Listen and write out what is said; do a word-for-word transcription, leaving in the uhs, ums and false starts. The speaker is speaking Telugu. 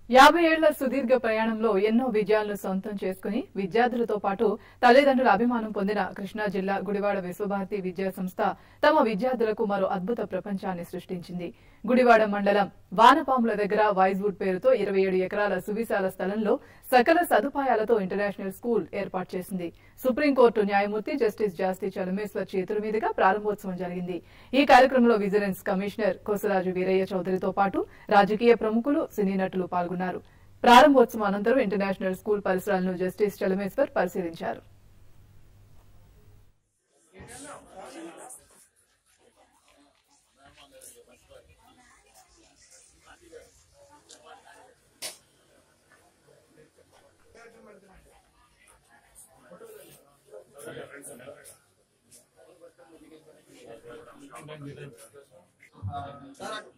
యాభై ఏళ్ల సుదీర్ఘ ప్రయాణంలో ఎన్నో విజయాలను సొంతం చేసుకుని విద్యార్థులతో పాటు తల్లిదండ్రుల అభిమానం పొందిన కృష్ణా జిల్లా గుడివాడ విశ్వభారతి విద్యా సంస్థ తమ విద్యార్థులకు మరో అద్భుత ప్రపంచాన్ని సృష్టించింది. గుడివాడ మండలం వానపాముల దగ్గర వైజ్వుడ్ పేరుతో ఇరవై ఏడు ఎకరాల సువిశాల స్థలంలో సకల సదుపాయాలతో ఇంటర్నేషనల్ స్కూల్ ఏర్పాటు చేసింది. సుప్రీంకోర్టు న్యాయమూర్తి జస్టిస్ జాస్తి చలమేశ్వర్ చేతుల మీదుగా ప్రారంభోత్సవం జరిగింది. ఈ కార్యక్రమంలో విజిలెన్స్ కమిషనర్ కోసరాజు వీరయ్య చౌదరితో పాటు రాజకీయ ప్రముఖులు, సినీ నటులు పాల్గొన్నారు. ప్రారంభోత్సవం అనంతరం ఇంటర్నేషనల్ స్కూల్ పరిసరాలను జస్టిస్ చలమేశ్వర్ పరిశీలించారు. Uh,